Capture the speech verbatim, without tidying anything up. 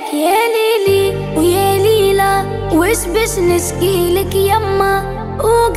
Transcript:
يا ليلي ويا ليلى، وش بش نشكيلك يما.